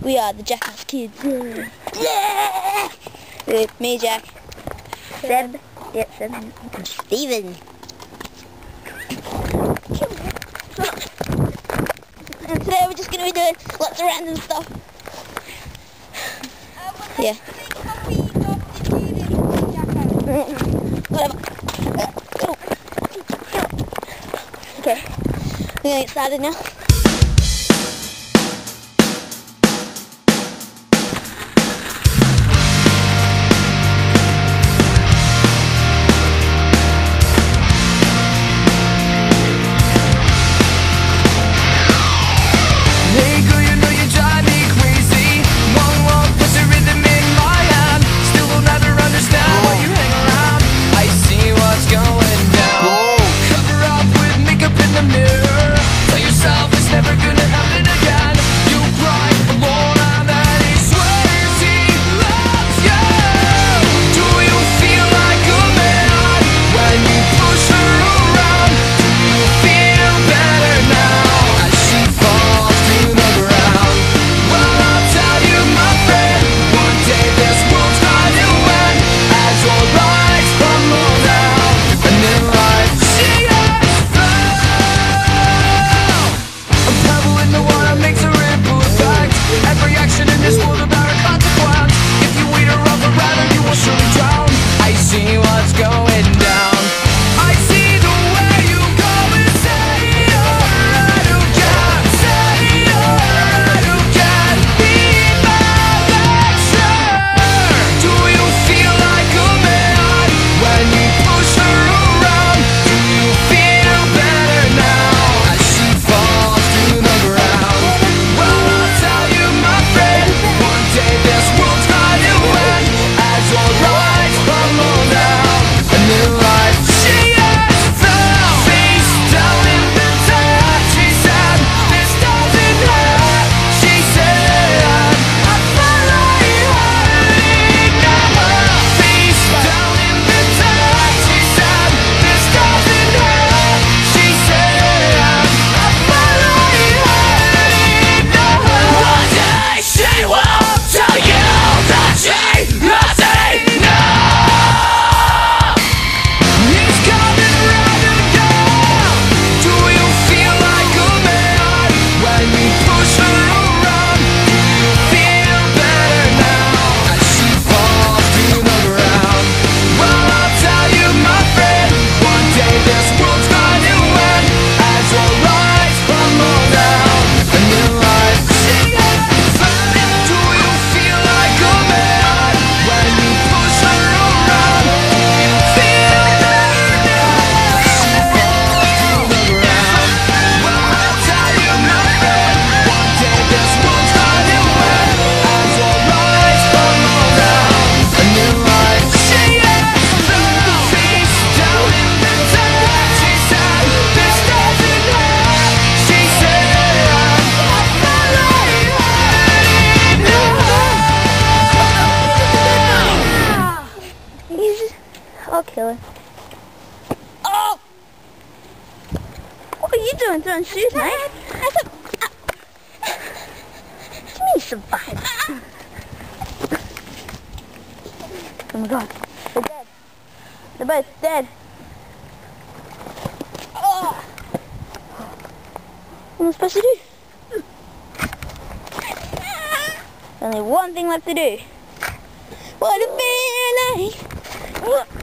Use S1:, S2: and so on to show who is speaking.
S1: We are the Jackass kids. Yeah! With me, Jack. Seb. Yep, Seb. Steven. And today we're just going to be doing lots of random stuff. Yeah. Whatever. Okay. We're going to get started now. I'll kill her. Oh! What are you doing throwing shoes, mate? Give me some fun. Oh my god. They're dead. They're both dead. Oh! What am I supposed to do? Only one thing left to do. What a feeling!